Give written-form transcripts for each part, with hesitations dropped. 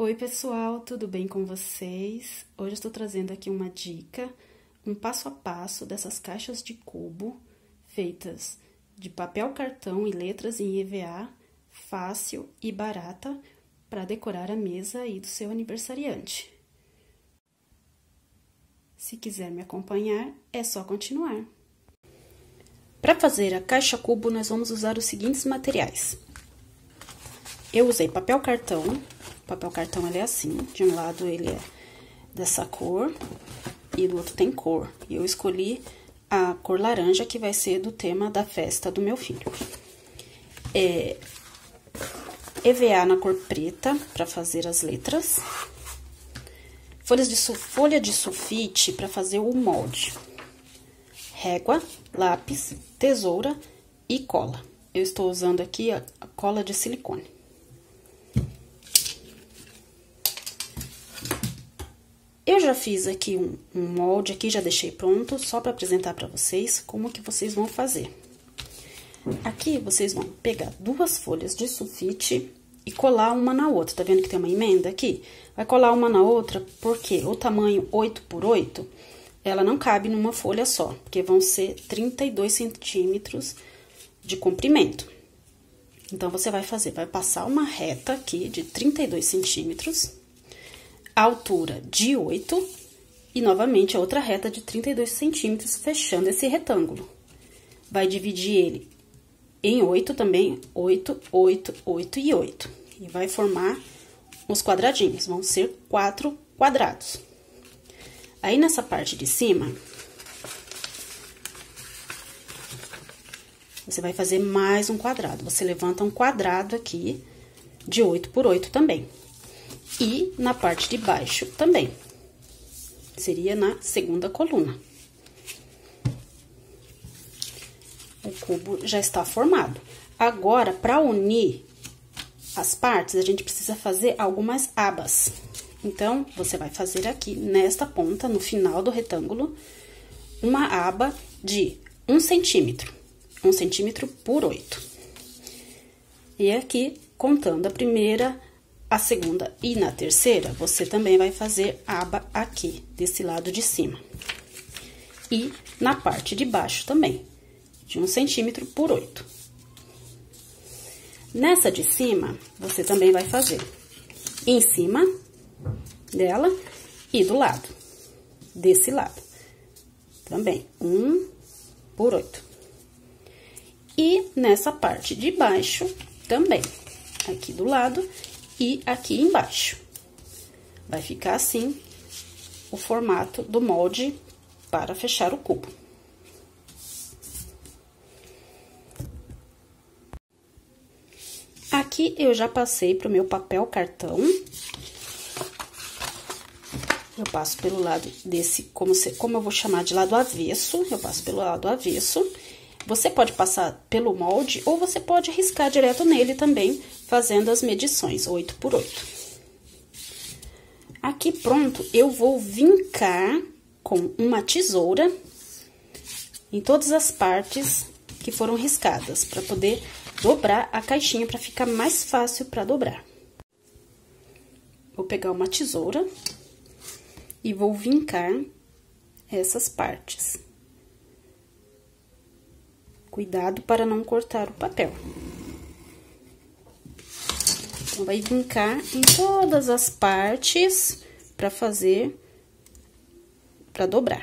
Oi pessoal, tudo bem com vocês? Hoje eu estou trazendo aqui uma dica, um passo a passo dessas caixas de cubo feitas de papel cartão e letras em EVA, fácil e barata para decorar a mesa aí do seu aniversariante. Se quiser me acompanhar, é só continuar. Para fazer a caixa cubo, nós vamos usar os seguintes materiais. Eu usei papel cartão. O papel cartão ele é assim, de um lado ele é dessa cor e do outro tem cor. E eu escolhi a cor laranja, que vai ser do tema da festa do meu filho. EVA na cor preta, para fazer as letras. Folha de sulfite para fazer o molde. Régua, lápis, tesoura e cola. Eu estou usando aqui a cola de silicone. Eu já fiz aqui um molde aqui, já deixei pronto, só para apresentar para vocês como que vocês vão fazer. Aqui, vocês vão pegar duas folhas de sulfite e colar uma na outra. Tá vendo que tem uma emenda aqui? Vai colar uma na outra, porque o tamanho 8 por 8, ela não cabe numa folha só, porque vão ser 32 centímetros de comprimento. Então, você vai passar uma reta aqui de 32 centímetros, a altura de 8 e, novamente, a outra reta de 32 centímetros, fechando esse retângulo. Vai dividir ele em 8 também, 8, 8, 8 e 8. E vai formar os quadradinhos, vão ser 4 quadrados. Aí, nessa parte de cima, você vai fazer mais um quadrado. Você levanta um quadrado aqui de 8 por 8 também. E na parte de baixo também. Seria na segunda coluna. O cubo já está formado. Agora, para unir as partes, a gente precisa fazer algumas abas. Então, você vai fazer aqui, nesta ponta, no final do retângulo, uma aba de 1 centímetro. 1 centímetro por 8. E aqui, contando a primeira, a segunda e na terceira, você também vai fazer aba aqui, desse lado de cima. E na parte de baixo também, de 1 centímetro por 8. Nessa de cima, você também vai fazer em cima dela e do lado, desse lado. Também, 1 por 8. E nessa parte de baixo, também, aqui do lado e aqui embaixo. Vai ficar assim o formato do molde para fechar o cubo. Aqui eu já passei para o meu papel cartão. Eu passo pelo lado desse, como eu vou chamar de lado avesso, eu passo pelo lado avesso. Você pode passar pelo molde ou você pode riscar direto nele também, fazendo as medições, 8 por 8. Aqui pronto, eu vou vincar com uma tesoura em todas as partes que foram riscadas, para poder dobrar a caixinha, para ficar mais fácil para dobrar. Vou pegar uma tesoura e vou vincar essas partes. Cuidado para não cortar o papel. Então, vai vincar em todas as partes para dobrar.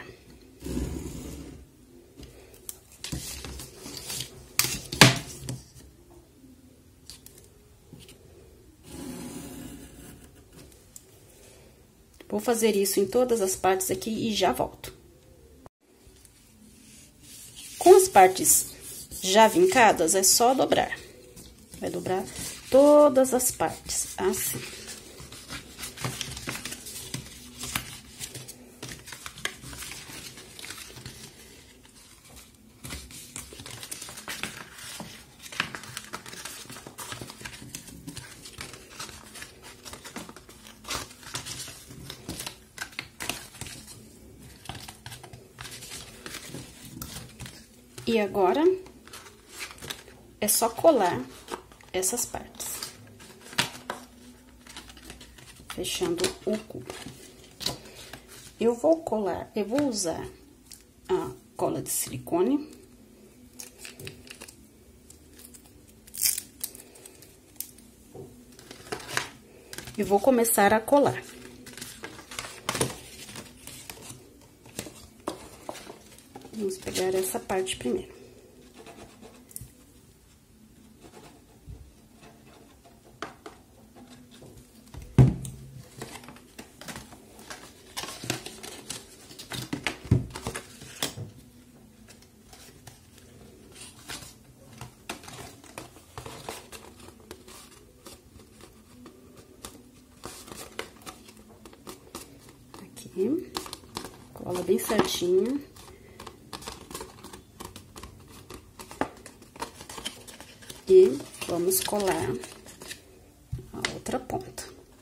Vou fazer isso em todas as partes aqui e já volto. Com as partes já vincadas, é só dobrar. Vai dobrar todas as partes, assim. E agora, é só colar essas partes. fechando o cubo. Eu vou usar a cola de silicone. E vou começar a colar. Vamos pegar essa parte primeiro. Aqui, cola bem certinho. E vamos colar a outra ponta.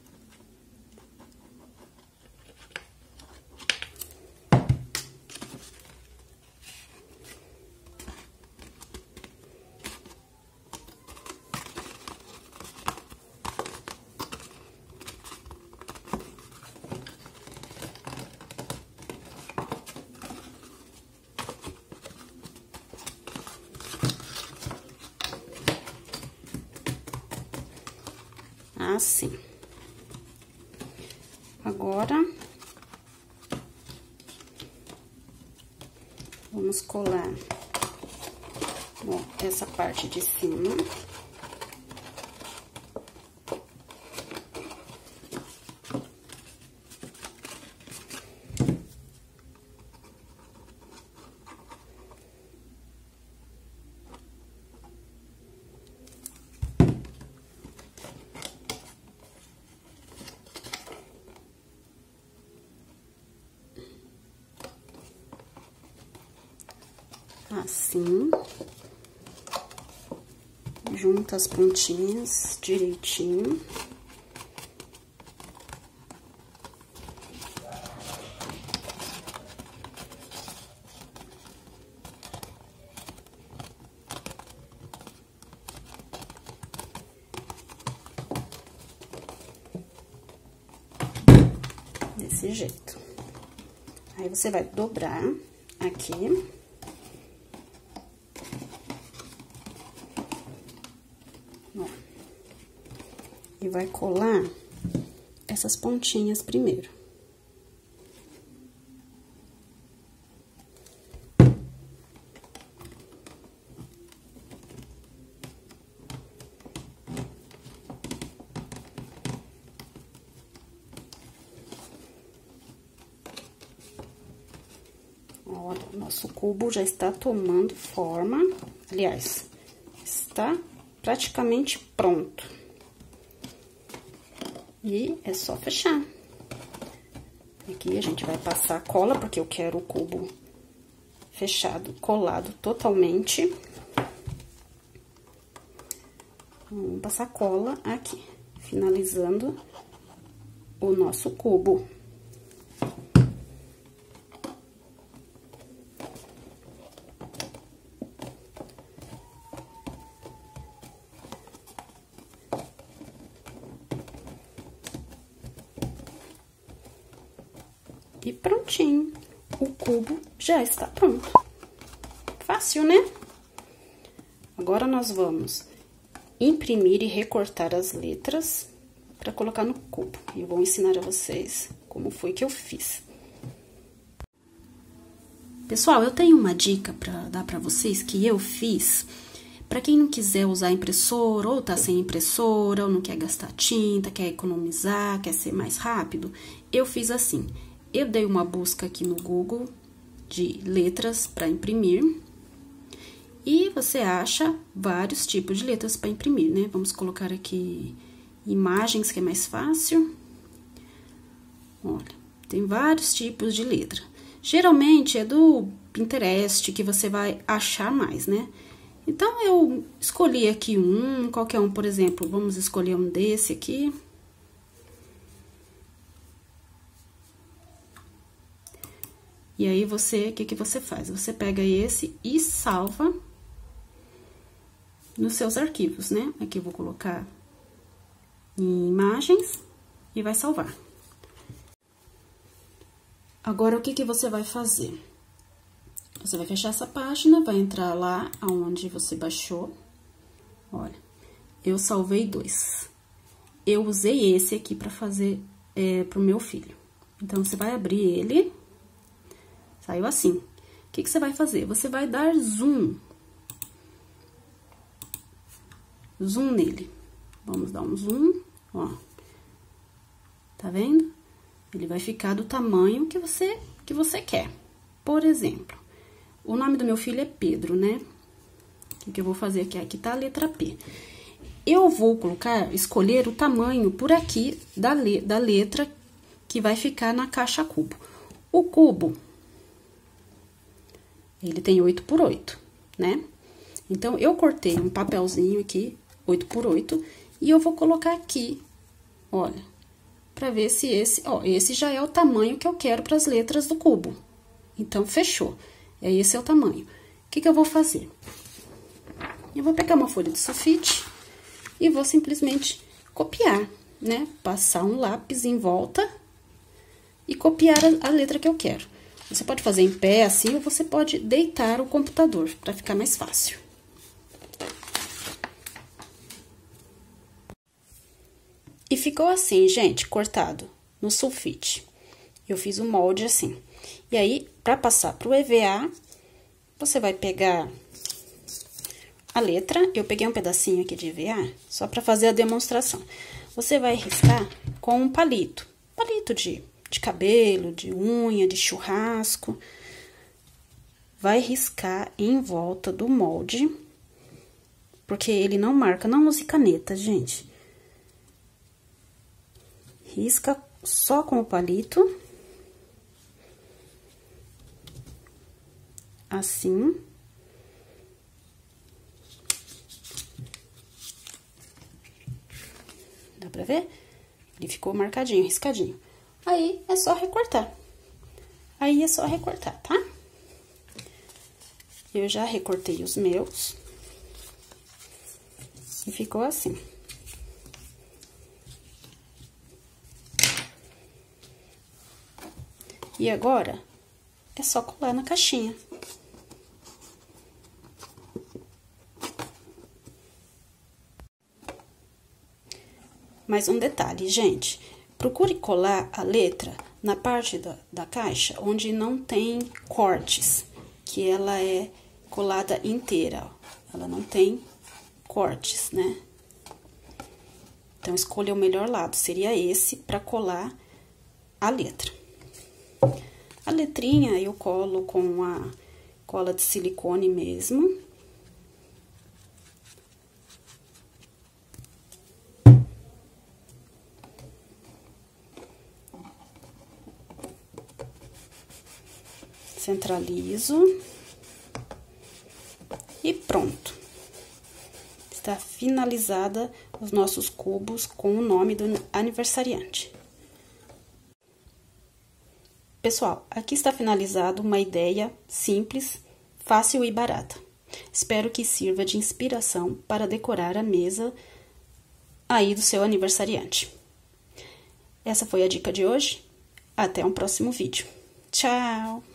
Assim. Agora, vamos colar, ó, essa parte de cima. Assim, junta as pontinhas direitinho. Desse jeito. Aí, você vai dobrar aqui. E vai colar essas pontinhas primeiro. Olha, o nosso cubo já está tomando forma. Aliás, está praticamente pronto. E é só fechar. Aqui a gente vai passar cola, porque eu quero o cubo fechado, colado totalmente. Vamos passar cola aqui, finalizando o nosso cubo. E prontinho, o cubo já está pronto. Fácil, né? Agora, nós vamos imprimir e recortar as letras para colocar no cubo. E eu vou ensinar a vocês como foi que eu fiz. Pessoal, eu tenho uma dica para dar para vocês que eu fiz. Para quem não quiser usar impressora, ou tá sem impressora, ou não quer gastar tinta, quer economizar, quer ser mais rápido, eu fiz assim. Eu dei uma busca aqui no Google de letras para imprimir. E você acha vários tipos de letras para imprimir, né? Vamos colocar aqui imagens, que é mais fácil. Olha, tem vários tipos de letra. Geralmente é do Pinterest que você vai achar mais, né? Então, eu escolhi aqui qualquer um, por exemplo, vamos escolher um desse aqui. E aí, o que você faz? Você pega esse e salva nos seus arquivos, né? Aqui eu vou colocar em imagens e vai salvar. Agora, o que você vai fazer? Você vai fechar essa página, vai entrar lá aonde você baixou. Olha, eu salvei 2. Eu usei esse aqui pra fazer pro meu filho. Então, você vai abrir ele. Saiu assim. O que você vai fazer? Você vai dar zoom. Zoom nele. Vamos dar um zoom, ó. Tá vendo? Ele vai ficar do tamanho que você quer. Por exemplo, o nome do meu filho é Pedro, né? O que eu vou fazer aqui? Aqui tá a letra P. Eu vou escolher o tamanho por aqui da letra que vai ficar na caixa cubo. O cubo, ele tem 8 por 8, né? Então, eu cortei um papelzinho aqui, 8 por 8, e eu vou colocar aqui, olha, pra ver se esse já é o tamanho que eu quero para as letras do cubo. Então, fechou. Esse é o tamanho. O que eu vou fazer? Eu vou pegar uma folha de sulfite e vou simplesmente copiar, né? Passar um lápis em volta e copiar a letra que eu quero. Você pode fazer em pé, assim, ou você pode deitar o computador, para ficar mais fácil. E ficou assim, gente, cortado no sulfite. Eu fiz o molde assim. E aí, para passar pro EVA, você vai pegar a letra. Eu peguei um pedacinho aqui de EVA, só para fazer a demonstração. Você vai riscar com um palito. Palito de cabelo, de unha, de churrasco. Vai riscar em volta do molde, porque ele não marca, não use caneta, gente. Risca só com o palito. Assim. Dá pra ver? Ele ficou marcadinho, riscadinho. Aí, é só recortar. Aí, é só recortar, tá? Eu já recortei os meus. E ficou assim. E agora, é só colar na caixinha. Mais um detalhe, gente. Procure colar a letra na parte da caixa onde não tem cortes, que ela é colada inteira, ó. Ela não tem cortes, né? Então, escolha o melhor lado, seria esse para colar a letra. A letrinha eu colo com a cola de silicone mesmo. Centralizo. E pronto. Está finalizada os nossos cubos com o nome do aniversariante. Pessoal, aqui está finalizado uma ideia simples, fácil e barata. Espero que sirva de inspiração para decorar a mesa aí do seu aniversariante. Essa foi a dica de hoje. Até um próximo vídeo. Tchau!